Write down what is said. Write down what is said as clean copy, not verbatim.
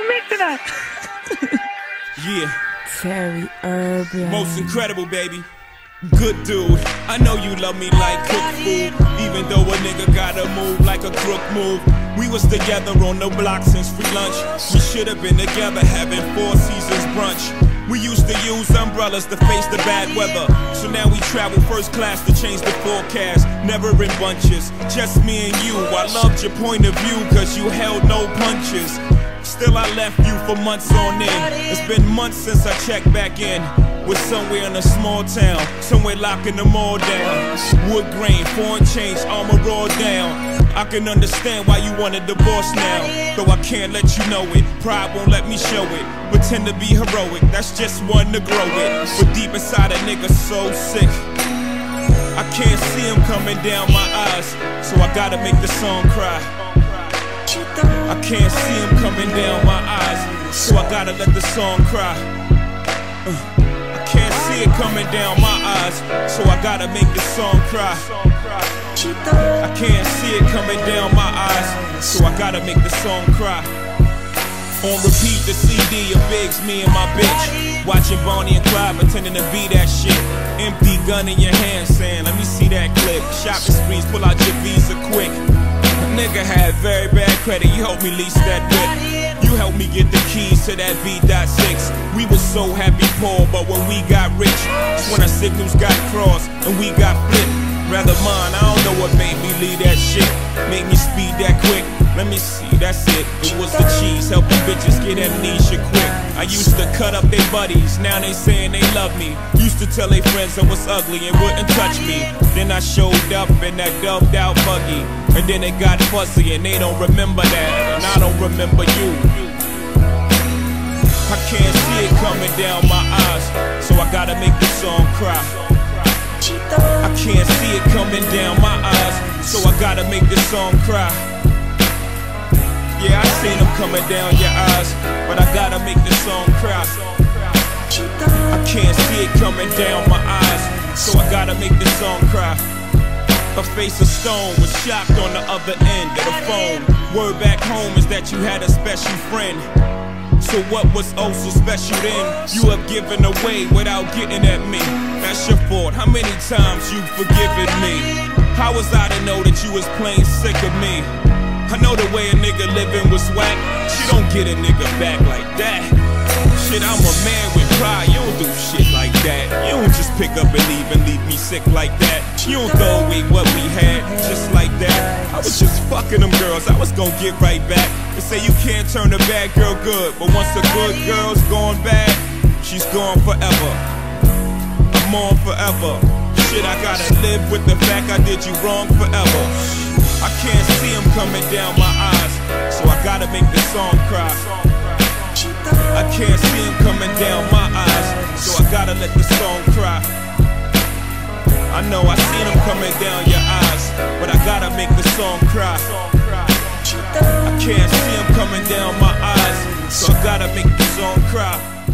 Mick tonight. Yeah. Very urban. Most incredible, baby. Good dude. I know you love me like cooked food, even though a nigga gotta move like a crook move. We was together on the block since free lunch. We should've been together having 4 seasons brunch. We used to use umbrellas to face the bad weather, so now we travel first class to change the forecast. Never in bunches, just me and you. I loved your point of view cause you held no punches. Still I left you for months on end. It's been months since I checked back in. We're somewhere in a small town, somewhere locking them all down. Wood grain, foreign change, armor all down. I can understand why you want a divorce now, though I can't let you know it. Pride won't let me show it. Pretend to be heroic, that's just one to grow it. But deep inside a nigga so sick, I can't see him coming down my eyes, so I gotta make the song cry. I can't see him coming down my eyes, so I gotta let the song cry. I can't see it coming down my eyes, so I gotta make the song cry. I can't see it coming down my eyes, so I gotta make the song cry. On repeat the CD of Biggs, me and my bitch, watching Bonnie and Clyde pretending to be that shit. Empty gun in your hand saying, let me see that clip. Shopping sprees, pull out your Visa quick. Nigga had very bad credit, you helped me lease that whip. You helped me get the keys to that V.6. We was so happy poor, but when we got rich, that's when our signals got crossed and we got flipped. Rather mine, I don't know what made me leave that shit. Make me speed that quick. Let me see, that's it. It was the cheese, helping bitches get amnesia quick. I used to cut up their buddies, now they saying they love me. Used to tell their friends I was ugly and wouldn't touch me. Then I showed up in that dubbed out buggy, and then it got fuzzy and they don't remember that, and I don't remember you. I can't see it coming down my eyes, so I gotta make the song cry. I can't see it coming down my eyes, so I gotta make this song cry. Yeah, I seen them coming down your eyes, but I gotta make this song cry. I can't see it coming down my eyes, so I gotta make this song cry. Her face of stone was shocked on the other end of the phone. Word back home is that you had a special friend. So what was oh so special then? You have given away without getting at me. That's your fault, how many times you forgiven me? How was I to know that you was plain sick of me? I know the way a nigga living was whack. She don't get a nigga back like that. Shit, I'm a man with pride, you don't do shit like that. You don't just pick up and leave me sick like that. You don't throw away what we had, just like that. I was just fucking them girls, I was gonna get right back. They say you can't turn a bad girl good, but once a good girl's gone bad, she's gone forever. I'm on forever. Shit, I gotta live with the fact I did you wrong forever. I can't see him coming down my eyes, so I gotta make the song cry. I can't see him coming down my eyes, so I gotta let the song cry. I know I seen him coming down your eyes, but I gotta make the song cry. I can't see him coming down my eyes, so I gotta make the song cry.